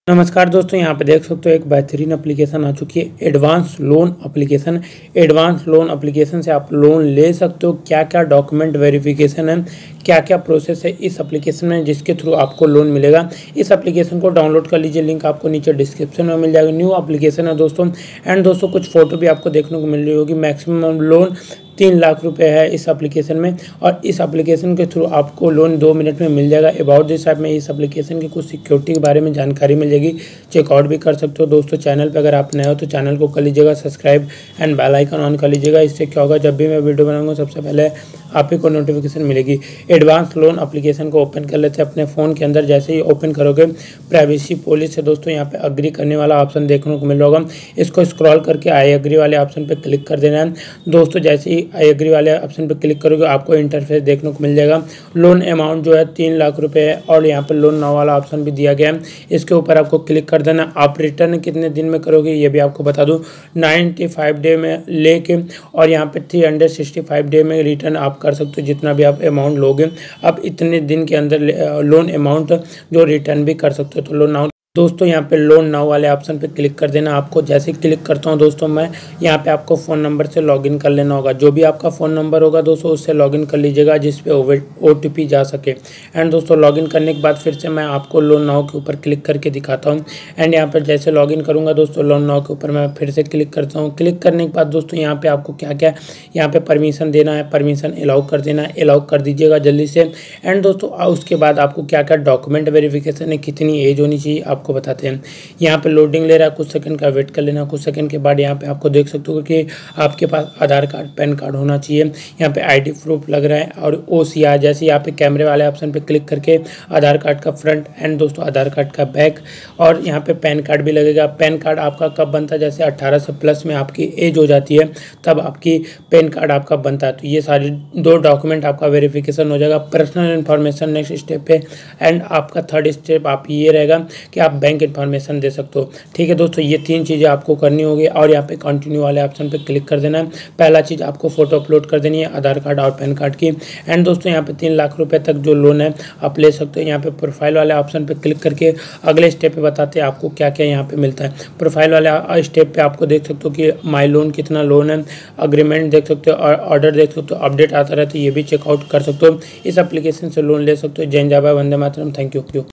नमस्कार दोस्तों, यहाँ पे देख सकते हो एक बेहतरीन एप्लीकेशन आ चुकी है advance loan application. Advance loan application से आप लोन ले सकते हो। क्या क्या डॉक्यूमेंट वेरिफिकेशन है, क्या क्या प्रोसेस है इस एप्लीकेशन में जिसके थ्रू आपको लोन मिलेगा। इस एप्लीकेशन को डाउनलोड कर लीजिए, लिंक आपको नीचे डिस्क्रिप्शन में मिल जाएगा। न्यू एप्लीकेशन है दोस्तों। एंड दोस्तों कुछ फ़ोटो भी आपको देखने को मिल रही होगी। मैक्सिमम लोन 3 लाख रुपए है इस एप्लीकेशन में, और इस एप्लीकेशन के थ्रू आपको लोन 2 मिनट में मिल जाएगा। अबाउट दिस ऐप में इस एप्लीकेशन की कुछ सिक्योरिटी के बारे में जानकारी मिल जाएगी, चेकआउट भी कर सकते हो। दोस्तों चैनल पे अगर आप नए हो तो चैनल को कर लीजिएगा subscribe and bell icon on कर लीजिएगा। इससे क्या होगा, जब भी मैं वीडियो बनाऊंगा सबसे पहले आप ही को नोटिफिकेशन मिलेगी। एडवांस लोन एप्लीकेशन को ओपन कर लेते हैं अपने फ़ोन के अंदर। जैसे ही ओपन करोगे प्राइवेसी पॉलिसी से दोस्तों यहाँ पे अग्री करने वाला ऑप्शन देखने को मिल रहा होगा। इसको स्क्रॉल करके आई एग्री वाले ऑप्शन पे क्लिक कर देना है दोस्तों। जैसे ही आई एग्री वाले ऑप्शन पे क्लिक करोगे आपको इंटरफेस देखने को मिल जाएगा। लोन अमाउंट जो है 3 लाख रुपए है, और यहाँ पर लोन नाउ वाला ऑप्शन भी दिया गया है। इसके ऊपर आपको क्लिक कर देना। आप रिटर्न कितने दिन में करोगे ये भी आपको बता दूँ, 95 डे में लेके और यहाँ पे 365 डे में रिटर्न आप कर सकते हो। जितना भी आप अमाउंट लोगे आप इतने दिन के अंदर लोन अमाउंट जो रिटर्न भी कर सकते हो। तो लोन नाउ दोस्तों यहाँ पे लोन नाउ वाले ऑप्शन पे क्लिक कर देना। आपको जैसे ही क्लिक करता हूँ दोस्तों मैं, यहाँ पे आपको फ़ोन नंबर से लॉगिन कर लेना होगा। जो भी आपका फ़ोन नंबर होगा दोस्तों उससे लॉगिन कर लीजिएगा जिस पे OTP जा सके। एंड दोस्तों लॉगिन करने के बाद फिर से मैं आपको लोन नाउ के ऊपर क्लिक करके दिखाता हूँ। एंड यहाँ पर जैसे लॉगिन करूँगा दोस्तों लोन नाउ के ऊपर मैं फिर से क्लिक करता हूँ। क्लिक करने के बाद दोस्तों यहाँ पर आपको क्या क्या यहाँ पर परमिशन देना है, परमिशन अलाउ कर देना है, अलाउ कर दीजिएगा जल्दी से। एंड दोस्तों उसके बाद आपको क्या क्या डॉक्यूमेंट वेरिफिकेशन है, कितनी एज होनी चाहिए आपको बताते हैं। यहाँ पे लोडिंग ले रहा है, कुछ सेकंड का वेट कर लेना। कुछ सेकंड के बाद यहाँ पे आपको देख सकते हो कि आपके पास आधार कार्ड पैन कार्ड होना चाहिए। यहाँ पे आईडी प्रूफ लग रहा है और OCR। जैसे यहाँ पे कैमरे वाले ऑप्शन पे क्लिक करके आधार कार्ड का फ्रंट एंड दोस्तों आधार कार्ड का बैक, और यहाँ पे पैन कार्ड भी लगेगा। पैन कार्ड आपका कब बनता है, जैसे 18 से प्लस में आपकी एज हो जाती है तब आपकी पैन कार्ड आपका बनता है। तो ये सारी 2 डॉक्यूमेंट आपका वेरिफिकेशन हो जाएगा। पर्सनल इन्फॉर्मेशन नेक्स्ट स्टेप पे, एंड आपका 3rd स्टेप आप ये रहेगा कि आप बैंक इन्फॉर्मेशन दे सकते हो। ठीक है दोस्तों, ये 3 चीज़ें आपको करनी होगी। और यहाँ पे कंटिन्यू वाले ऑप्शन पे क्लिक कर देना है। पहला चीज़ आपको फोटो अपलोड कर देनी है आधार कार्ड और पैन कार्ड की। एंड दोस्तों यहाँ पे 3 लाख रुपए तक जो लोन है आप ले सकते हो। यहाँ पे प्रोफाइल वाले ऑप्शन पे क्लिक करके अगले स्टेप पे बताते हैं आपको क्या क्या यहाँ पे मिलता है। प्रोफाइल वाले स्टेप पे आपको देख सकते हो कि माई लोन कितना लोन है, अग्रीमेंट देख सकते हो, और ऑर्डर देख सकते हो, अपडेट आता रहता है, ये भी चेकआउट कर सकते हो। इस एप्लीकेशन से लोन ले सकते हो। जय हिंद, जय भारत, वंदे मातरम। Thank you.